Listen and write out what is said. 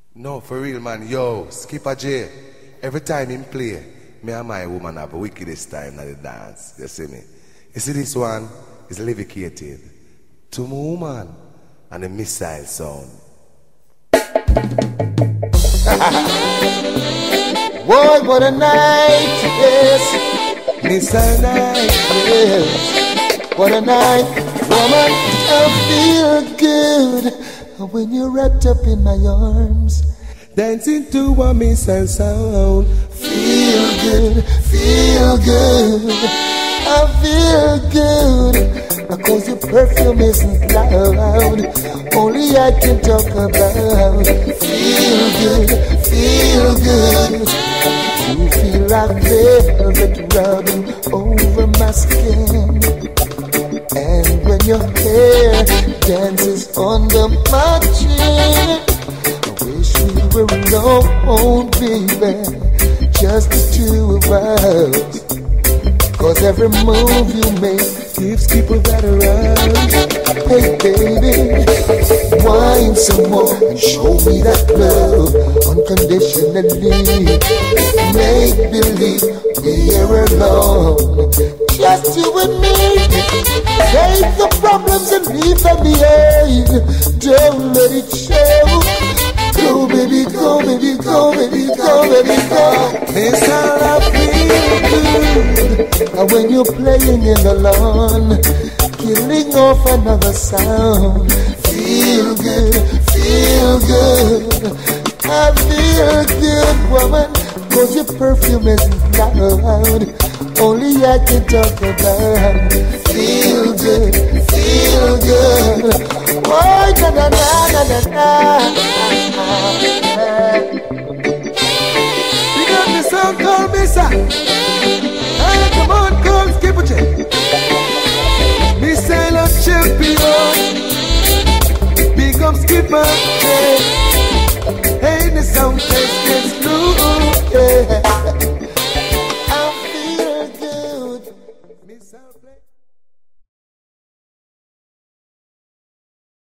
No, for real, man. Yo, Skipper J. Every time him play, me and my woman have a wickedest time at the dance. You see me? You see this one is levicated to my woman and a missile sound. Boy, what a night, yes. Missile night, yes. What a night, woman. I feel good when you're wrapped up in my arms, dancing to a missile sound. Feel good, feel good. I feel good because your perfume isn't loud. Only I can talk about. Feel good, feel good. You feel like velvet rubbing over my skin. And when your hair dances under my chin, I wish we were alone, baby, just the two of us. Cause every move you make keeps people that around. Hey baby, whine some more and show me that love unconditionally. Make believe we're alone, just you and me. Take the problems and leave them behind. Don't let it show. Go baby, go baby, go baby, go baby, go. This how I feel good. And when you're playing in the lawn, killing off another sound. Feel good, feel good. I feel good, woman, cause your perfume isn't loud. Only I can talk about. Feel good, feel good. Oh, na na na na na. We got the song called Missa. Hey, come on, come Skipper J. Missile of champion. Big up Skipper J. Hey, the sound test gets through. Yeah.